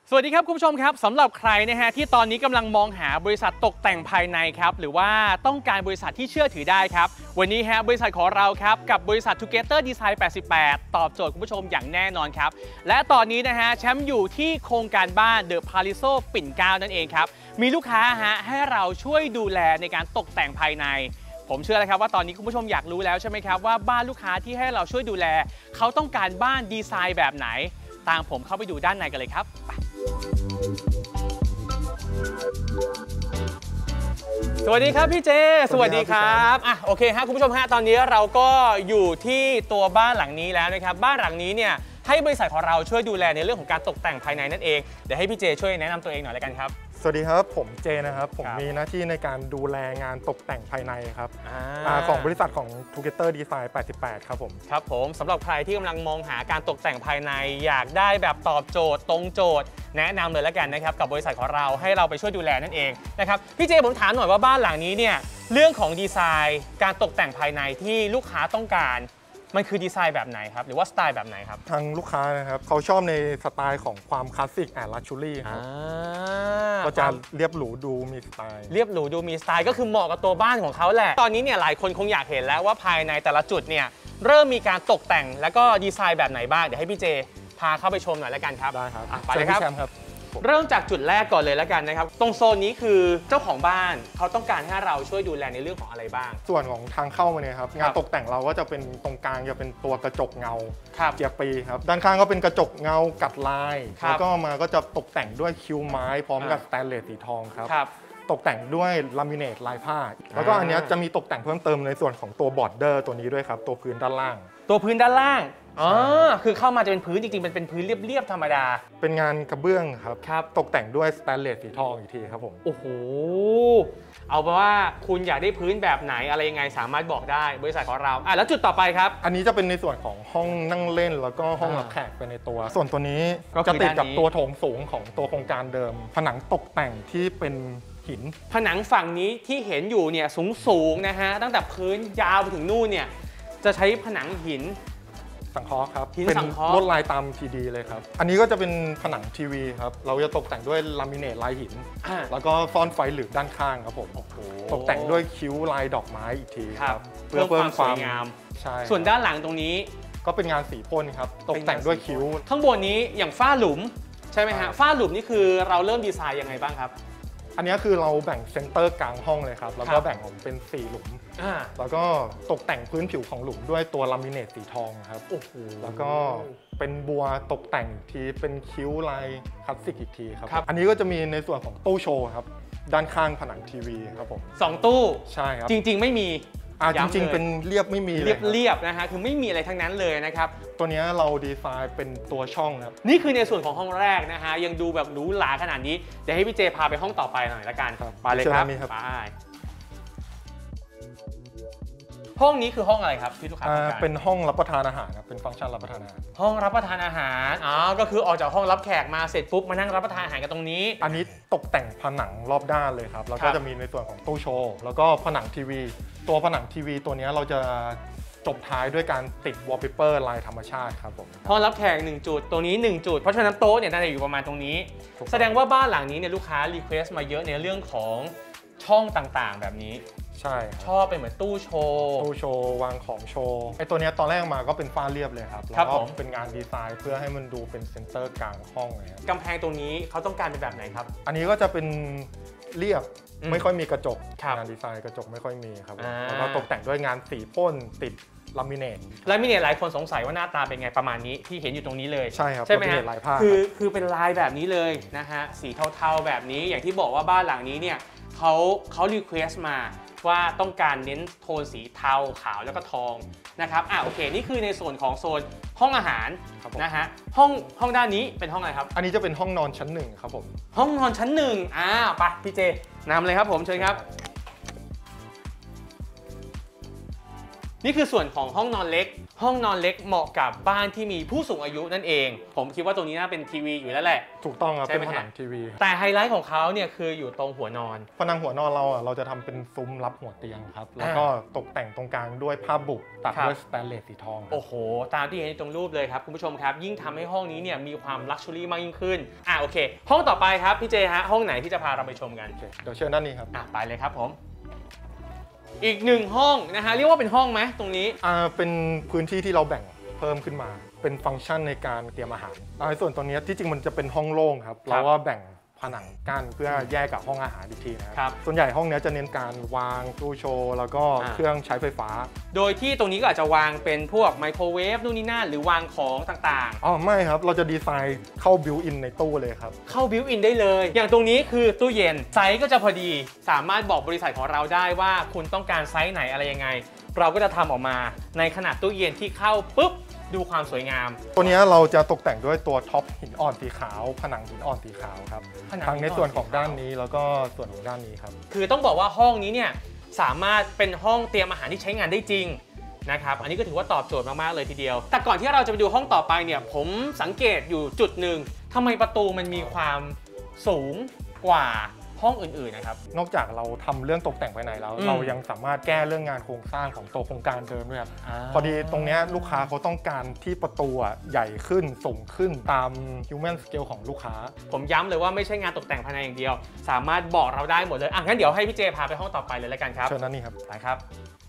สวัสดีครับคุณผู้ชมครับสำหรับใครนะฮะที่ตอนนี้กำลังมองหาบริษัทตกแต่งภายในครับหรือว่าต้องการบริษัทที่เชื่อถือได้ครับวันนี้ฮะบริษัทของเราครับกับบริษัท Together Design 88ตอบโจทย์คุณผู้ชมอย่างแน่นอนครับและตอนนี้นะฮะแชมป์อยู่ที่โครงการบ้านเดอะพาริโซปิ่นเกล้านั่นเองครับมีลูกค้าฮะให้เราช่วยดูแลในการตกแต่งภายในผมเชื่อเลยครับว่าตอนนี้คุณผู้ชมอยากรู้แล้วใช่ไหมครับว่าบ้านลูกค้าที่ให้เราช่วยดูแลเขาต้องการบ้านดีไซน์แบบไหนตามผมเข้าไปดูด้านในกันเลยครับสวัสดีครับพี่เจสวัสดีครับโอเคฮะคุณผู้ชมฮะตอนนี้เราก็อยู่ที่ตัวบ้านหลังนี้แล้วนะครับบ้านหลังนี้เนี่ยให้บริษัทของเราช่วยดูแลในเรื่องของการตกแต่งภายในนั่นเองเดี๋ยวให้พี่เจช่วยแนะนำตัวเองหน่อยแล้วกันครับสวัสดีครับผมเจนะครับผมมีหน้าที่ในการดูแลงานตกแต่งภายในครับของบริษัทของ Together Design 88ครับผมสำหรับใครที่กำลังมองหาการตกแต่งภายในอยากได้แบบตอบโจทย์ตรงโจทย์แนะนำเลยแล้วกันนะครับกับบริษัทของเราให้เราไปช่วยดูแลนั่นเองนะครับพี่เจผมถามหน่อยว่าบ้านหลังนี้เนี่ยเรื่องของดีไซน์การตกแต่งภายในที่ลูกค้าต้องการมันคือดีไซน์แบบไหนครับหรือว่าสไตล์แบบไหนครับทางลูกค้านะครับเขาชอบในสไตล์ของความคลาสสิกแอนด์ลักชัวรี่ครับก็จะเรียบหรูดูมีสไตล์เรียบหรูดูมีสไตล์ก็คือเหมาะกับตัวบ้านของเขาแหละตอนนี้เนี่ยหลายคนคงอยากเห็นแล้วว่าภายในแต่ละจุดเนี่ยเริ่มมีการตกแต่งแล้วก็ดีไซน์แบบไหนบ้างเดี๋ยวให้พี่เจพาเข้าไปชมหน่อยแล้วกันครับได้ครับไปเลยครับเริ่มจากจุดแรกก่อนเลยแล้วกันนะครับตรงโซนนี้คือเจ้าของบ้านเขาต้องการให้เราช่วยดูแลในเรื่องของอะไรบ้างส่วนของทางเข้ามาเนี่ยครับงานตกแต่งเราก็จะเป็นตรงกลางจะเป็นตัวกระจกเงาเจียปีครับด้านข้างก็เป็นกระจกเงากัดลายแล้วก็มาก็จะตกแต่งด้วยคิ้วไม้พร้อมกับสแตนเลสสีทองครับตกแต่งด้วยลามิเนตลายผ้าแล้วก็อันนี้จะมีตกแต่งเพิ่มเติมในส่วนของตัวบอร์ดเดอร์ตัวนี้ด้วยครับตัวพื้นด้านล่างคือเข้ามาจะเป็นพื้นจริงๆเป็นพื้นเรียบๆธรรมดาเป็นงานกระเบื้องครับตกแต่งด้วยสแตนเลสสีทองอีกทีครับผมโอ้โหเอาเป็นว่าคุณอยากได้พื้นแบบไหนอะไรยังไงสามารถบอกได้บริษัทของเราแล้วจุดต่อไปครับอันนี้จะเป็นในส่วนของห้องนั่งเล่นแล้วก็ห้องรับแขกไปในตัวส่วนตัวนี้จะติดกับตัวโถงสูงของตัวโครงการเดิมผนังตกแต่งที่เป็นหินผนังฝั่งนี้ที่เห็นอยู่เนี่ยสูงนะฮะตั้งแต่พื้นยาวไปถึงนู่นเนี่ยจะใช้ผนังหินสังเคราะห์ครับเป็นลวดลายตามทีดีเลยครับอันนี้ก็จะเป็นผนังทีวีครับเราจะตกแต่งด้วยลามิเนตลายหินแล้วก็ซ่อนไฟหลืบด้านข้างครับผมตกแต่งด้วยคิ้วลายดอกไม้อีกทีครับเพื่อเพิ่มความสวยงามใช่ส่วนด้านหลังตรงนี้ก็เป็นงานสีพ่นครับตกแต่งด้วยคิ้วข้างบนนี้อย่างฝ้าหลุมใช่ไหมฮะฝ้าหลุมนี่คือเราเริ่มดีไซน์ยังไงบ้างครับอันนี้คือเราแบ่งเซนเตอร์กลางห้องเลยครับแล้วก็แบ่งออกเป็น4หลุมแล้วก็ตกแต่งพื้นผิวของหลุมด้วยตัวลามิเนตสีทองครับแล้วก็เป็นบัวตกแต่งทีเป็นคิ้วลายคลาสสิกอีกทีครับอันนี้ก็จะมีในส่วนของตู้โชว์ครับด้านข้างผนังทีวีครับผม 2ตู้ใช่ครับจริงๆไม่มีจริงๆเป็นเรียบไม่มีเรียบนะฮะคือไม่มีอะไรทั้งนั้นเลยนะครับตัวนี้เราดีไซน์เป็นตัวช่องครับนี่คือในส่วนของห้องแรกนะฮะยังดูแบบหรูหราขนาดนี้เดี๋ยวให้พี่เจพาไปห้องต่อไปหน่อยละกันไปเลยครับไปห้องนี้คือห้องอะไรครับที่ลูกค้าต้องการเป็นห้องรับประทานอาหารครับเป็นฟังก์ชันรับประทานอาหารห้องรับประทานอาหารก็คือออกจากห้องรับแขกมาเสร็จปุ๊บมานั่งรับประทานอาหารกันตรงนี้อันนี้ตกแต่งผนังรอบด้านเลยครับแล้วก็จะมีในส่วนของตู้โชว์แล้วก็ผนังทีวีตัวผนังทีวีตัวนี้เราจะจบท้ายด้วยการติดวอลเปเปอร์ลายธรรมชาติครับผมห้องรับแขก1จุดตรงนี้1จุดเพราะฉะนั้นโต๊ะเนี่ยน่าจะอยู่ประมาณตรงนี้แสดงว่าบ้านหลังนี้เนี่ยลูกค้ารีเควสต์มาเยอะในเรื่องของช่องต่างๆแบบนี้ใช่ชอบเป็นเหมือนตู้โชว์วางของโชว์ไอตัวนี้ตอนแรกมาก็เป็นฝ้าเรียบเลยครับแล้วก็เป็นงานดีไซน์เพื่อให้มันดูเป็นเซ็นเตอร์กลางห้องเลยกำแพงตรงนี้เขาต้องการเป็นแบบไหนครับอันนี้ก็จะเป็นเรียบไม่ค่อยมีกระจกงานดีไซน์กระจกไม่ค่อยมีครับแล้วก็ตกแต่งด้วยงานสีพ่นติดลามิเนตหลายคนสงสัยว่าหน้าตาเป็นไงประมาณนี้ที่เห็นอยู่ตรงนี้เลยใช่ครับใช่ไหมฮะคือเป็นลายแบบนี้เลยนะฮะสีเทาๆแบบนี้อย่างที่บอกว่าบ้านหลังนี้เนี่ยเขารีเควสต์มาว่าต้องการเน้นโทนสีเทาขาวแล้วก็ทองนะครับโอเคนี่คือในส่วนของโซนห้องอาหารนะฮะห้องด้านนี้เป็นห้องอะไรครับอันนี้จะเป็นห้องนอนชั้น1ครับผมห้องนอนชั้น1ไปพี่เจนำเลยครับผมเชิญครับนี่คือส่วนของห้องนอนเล็กห้องนอนเล็กเหมาะกับบ้านที่มีผู้สูงอายุนั่นเองผมคิดว่าตรงนี้น่าเป็นทีวีอยู่แล้วแหละถูกต้องครับเป็นผนังทีวีแต่ไฮไลท์ของเขาเนี่ยคืออยู่ตรงหัวนอนผนังหัวนอนเราจะทำเป็นซุ้มรับหัวเตียงครับแล้วก็ตกแต่งตรงกลางด้วยผ้าบุตัดด้วยสแตนเลสสีทองโอ้โหตามที่เห็นตรงรูปเลยครับคุณผู้ชมครับยิ่งทำให้ห้องนี้เนี่ยมีความลักชัวรี่มากยิ่งขึ้นโอเคห้องต่อไปครับพี่เจฮะห้องไหนที่จะพาเราไปชมกันเดี๋ยวเชิญด้านนี้ครับไปเลยครับผมอีกหนึ่งห้องนะฮะเรียกว่าเป็นห้องไหมตรงนี้เป็นพื้นที่ที่เราแบ่งเพิ่มขึ้นมาเป็นฟังก์ชันในการเตรียมอาหารส่วนตัวนี้ที่จริงมันจะเป็นห้องโล่งครับเราว่าแบ่งผนังกั้นเพื่อแยกกับห้องอาหารอีกทีนะครับส่วนใหญ่ห้องนี้จะเน้นการวางตู้โชว์แล้วก็เครื่องใช้ไฟฟ้าโดยที่ตรงนี้ก็อาจจะวางเป็นพวกไมโครเวฟนู่นนี่นั่นหรือวางของต่างๆไม่ครับเราจะดีไซน์เข้าบิวอินในตู้เลยครับเข้าบิวอินได้เลยอย่างตรงนี้คือตู้เย็นไซส์ก็จะพอดีสามารถบอกบริษัทของเราได้ว่าคุณต้องการไซส์ไหนอะไรยังไงเราก็จะทำออกมาในขนาดตู้เย็นที่เข้าปุ๊บดูความสวยงามตัวนี้เราจะตกแต่งด้วยตัวท็อปหินอ่อนสีขาวผนังหินอ่อนสีขาวครับทั้งในส่วนของด้านนี้แล้วก็ส่วนของด้านนี้ครับคือต้องบอกว่าห้องนี้เนี่ยสามารถเป็นห้องเตรียมอาหารที่ใช้งานได้จริงนะครับอันนี้ก็ถือว่าตอบโจทย์มากๆเลยทีเดียวแต่ก่อนที่เราจะไปดูห้องต่อไปเนี่ยผมสังเกตอยู่จุดหนึ่งทำไมประตูมันมีความสูงกว่าห้องอื่นๆนะครับนอกจากเราทำเรื่องตกแต่งภายในแล้วเรายังสามารถแก้เรื่องงานโครงสร้างของตัวโครงการเดิมด้วยครับพอดีตรงนี้ลูกค้าเขาต้องการที่ประตูใหญ่ขึ้นสูงขึ้นตาม human scale ของลูกค้าผมย้ำเลยว่าไม่ใช่งานตกแต่งภายในอย่างเดียวสามารถบอกเราได้หมดเลยงั้นเดี๋ยวให้พี่เจพาไปห้องต่อไปเลยแล้วกันครับเชิญนั่นนี่ครับไปครับ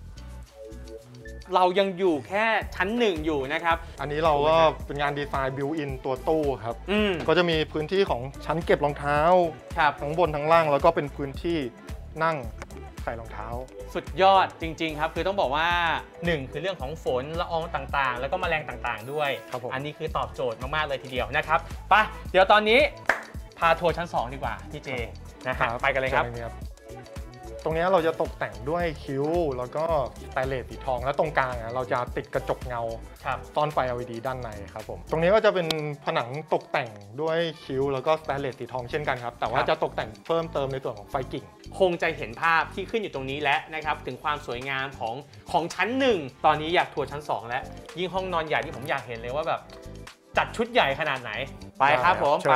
เรายังอยู่แค่ชั้น1อยู่นะครับอันนี้เราก็เป็นงานดีไซน์บิวอินตัวตู้ครับก็จะมีพื้นที่ของชั้นเก็บรองเท้าทั้งบนทั้งล่างแล้วก็เป็นพื้นที่นั่งใส่รองเท้าสุดยอดจริงๆครับคือต้องบอกว่า1คือเรื่องของฝนละอองต่างๆแล้วก็แมลงต่างๆด้วยอันนี้คือตอบโจทย์มากๆเลยทีเดียวนะครับไปเดี๋ยวตอนนี้พาทัวร์ชั้น2ดีกว่าพี่เจนะครับไปกันเลยครับตรงนี้เราจะตกแต่งด้วยคิ้วแล้วก็สแตนเลสสีทองแล้วตรงกลางเราจะติดกระจกเงาซ่อนไฟ LED ด้านในครับผมตรงนี้ก็จะเป็นผนังตกแต่งด้วยคิ้วแล้วก็สแตนเลสสีทองเช่นกันครับแต่ว่าจะตกแต่งเพิ่มเติมในส่วนของไฟกิ่งคงจะเห็นภาพที่ขึ้นอยู่ตรงนี้แล้วนะครับถึงความสวยงามของชั้น1ตอนนี้อยากทัวร์ชั้น2แล้วยิ่งห้องนอนใหญ่ที่ผมอยากเห็นเลยว่าแบบจัดชุดใหญ่ขนาดไหนไปครับผมไป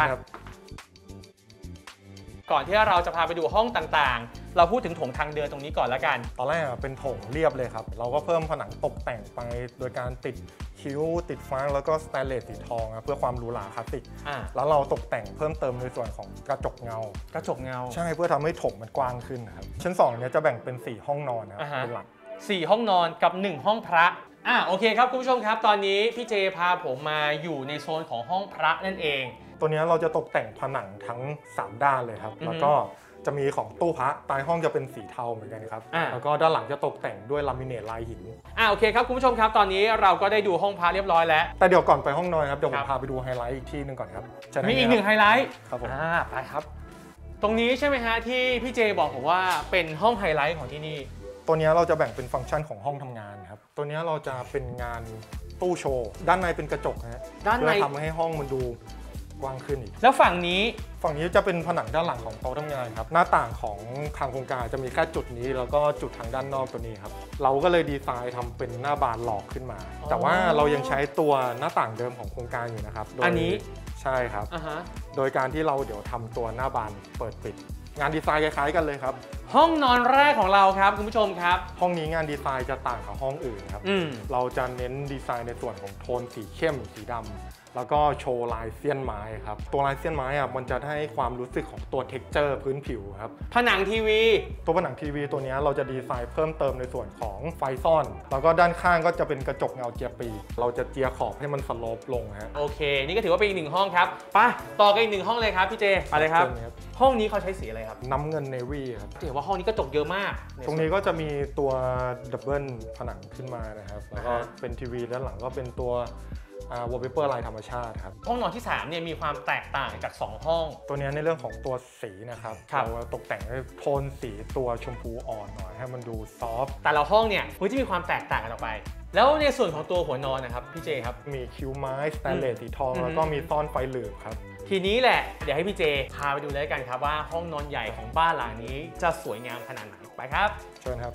ก่อนที่เราจะพาไปดูห้องต่างๆเราพูดถึงโถงทางเดินตรงนี้ก่อนแล้วกันตอนแรกเป็นโถงเรียบเลยครับเราก็เพิ่มผนังตกแต่งไปโดยการติดคิ้วติดฟ้าแล้วก็สแตนเลสสีทองเพื่อความหรูหราคลาสสิกแล้วเราตกแต่งเพิ่มเติมในส่วนของกระจกเงาใช่เพื่อทำให้โถงมันกว้างขึ้นครับชั้น2เนี่ยจะแบ่งเป็น4ห้องนอนครับเป็นหลัก 4ห้องนอนกับ1ห้องพระโอเคครับคุณผู้ชมครับตอนนี้พี่เจพาผมมาอยู่ในโซนของห้องพระนั่นเองตัวนี้เราจะตกแต่งผนังทั้ง3ด้านเลยครับแล้วก็จะมีของตู้พระใต้ห้องจะเป็นสีเทาเหมือนกันครับแล้วก็ด้านหลังจะตกแต่งด้วยลามิเนตลายหินโอเคครับคุณผู้ชมครับตอนนี้เราก็ได้ดูห้องพระเรียบร้อยแล้วแต่เดี๋ยวก่อนไปห้องนอนครับเดี๋ยวผมพาไปดูไฮไลท์อีกที่นึงก่อนครับมีอีก1ไฮไลท์ครับผมไปครับตรงนี้ใช่ไหมฮะที่พี่เจบอกผมว่าเป็นห้องไฮไลท์ของที่นี่ตัวนี้เราจะแบ่งเป็นฟังก์ชันของห้องทำงานครับตัวนี้เราจะเป็นงานตู้โชว์ด้านในเป็นกระจกฮะเพื่อทำให้ห้องมันดูกว้างขึ้นอีกแล้วฝั่งนี้จะเป็นผนังด้านหลังของโต๊ะทำงานครับหน้าต่างของทางโครงการจะมีแค่จุดนี้แล้วก็จุดทางด้านนอกตัวนี้ครับเราก็เลยดีไซน์ทำเป็นหน้าบานหลอกขึ้นมาแต่ว่าเรายังใช้ตัวหน้าต่างเดิมของโครงการอยู่นะครับอันนี้ใช่ครับโดยการที่เราเดี๋ยวทำตัวหน้าบานเปิดปิดงานดีไซน์คล้ายๆกันเลยครับห้องนอนแรกของเราครับคุณผู้ชมครับห้องนี้งานดีไซน์จะต่างกับห้องอื่นครับเราจะเน้นดีไซน์ในส่วนของโทนสีเข้มสีดำแล้วก็โชว์ลายเสี้ยนไม้ครับตัวลายเสี้ยนไม้มันจะให้ความรู้สึกของตัว texture พื้นผิวครับผนังทีวีตัวผนังทีวีตัวนี้เราจะดีไซน์เพิ่มเติมในส่วนของไฟซ่อนแล้วก็ด้านข้างก็จะเป็นกระจกเงาเจียปีเราจะเจียขอบให้มันสโลปลงฮะโอเคนี่ก็ถือว่าเป็นอีก1ห้องครับไปต่อกันอีก1ห้องเลยครับพี่เจไปเลยครับห้องนี้เขาใช้สีอะไรครับน้ำเงินเนวี่ครับถือว่าห้องนี้กระจกเยอะมากตรงนี้ก็จะมีตัวดับเบิลผนังขึ้นมานะครับแล้วก็เป็นทีวีด้านหลังก็เป็นตัววอลเปเปอร์ลายธรรมชาติครับห้องนอนที่3เนี่ยมีความแตกต่างจาก2ห้องตัวนี้ในเรื่องของตัวสีนะครับเราตกแต่งด้วยโทนสีตัวชมพูอ่อนหน่อยให้มันดูซอฟต์แต่ละห้องเนี่ยจะมีความแตกต่างกันออกไปแล้วในส่วนของตัวหัวนอนนะครับพี่เจครับมีคิ้วไม้สแตนเลสสีทองแล้วก็มีซ่อนไฟเหลือบครับทีนี้แหละเดี๋ยวให้พี่เจพาไปดูเลยกันครับว่าห้องนอนใหญ่ของบ้านหลังนี้จะสวยงามขนาดไหนไปครับเชิญครับ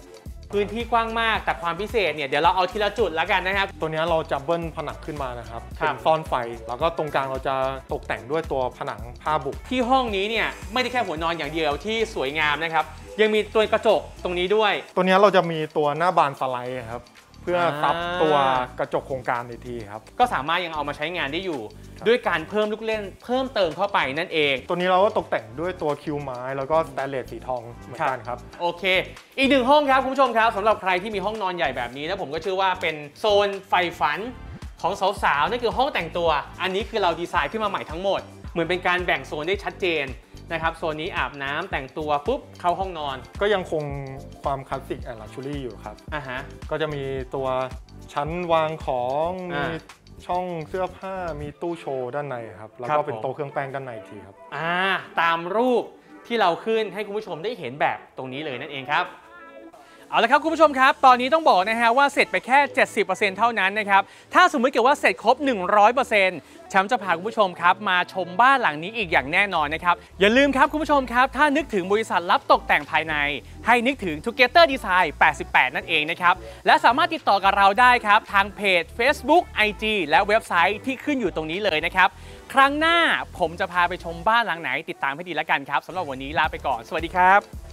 พื้นที่กว้างมากแต่ความพิเศษเนี่ยเดี๋ยวเราเอาทีละจุดแล้วกันนะครับตัวนี้เราจะเบิ้ลผนังขึ้นมานะครับครัเป็บนซ่อนไฟแล้วก็ตรงกลางเราจะตกแต่งด้วยตัวผนังผ้าบุกที่ห้องนี้เนี่ยไม่ได้แค่หัวนอนอย่างเดียวที่สวยงามนะครับยังมีตัวกระจกตรงนี้ด้วยตัวนี้เราจะมีตัวหน้าบานสไลด์ครับเพื่อซับตัวกระจกโครงการอีกทีครับก็สามารถยังเอามาใช้งานได้อยู่ด้วยการเพิ่มลูกเล่นเพิ่มเติมเข้าไปนั่นเองตัวนี้เราก็ตกแต่งด้วยตัวคิวไม้แล้วก็สแตนเลสสีทองเหมือนกันครับโอเคอีกหนึ่งห้องครับคุณผู้ชมครับสำหรับใครที่มีห้องนอนใหญ่แบบนี้นะผมก็เชื่อว่าเป็นโซนใฝ่ฝันของสาวๆนั่นคือห้องแต่งตัวอันนี้คือเราดีไซน์ขึ้นมาใหม่ทั้งหมดเหมือนเป็นการแบ่งโซนได้ชัดเจนนะครับโซนนี้อาบน้ำแต่งตัวปุ๊บเข้าห้องนอนก็ยังคงความคลาสสิกแอนด์ลักชัวรี่อยู่ครับก็จะมีตัวชั้นวางของมีช่องเสื้อผ้ามีตู้โชว์ด้านในครับแล้วก็เป็นโต๊ะเครื่องแป้งด้านในทีครับตามรูปที่เราขึ้นให้คุณผู้ชมได้เห็นแบบตรงนี้เลยนั่นเองครับเอาละครับคุณผู้ชมครับตอนนี้ต้องบอกนะฮะว่าเสร็จไปแค่ 70% เท่านั้นนะครับถ้าสมมติเกิดว่าเสร็จครบ 100%แชมป์จะพาคุณผู้ชมครับมาชมบ้านหลังนี้อีกอย่างแน่นอนนะครับอย่าลืมครับคุณผู้ชมครับถ้านึกถึงบริษัทรับตกแต่งภายในให้นึกถึง Together Design 88 นั่นเองนะครับและสามารถติดต่อกับเราได้ครับทางเพจ Facebook IG และเว็บไซต์ที่ขึ้นอยู่ตรงนี้เลยนะครับครั้งหน้าผมจะพาไปชมบ้านหลังไหนติดตามให้ดีแล้วกันครับสำหรับวันนี้ลาไปก่อนสวัสดีครับ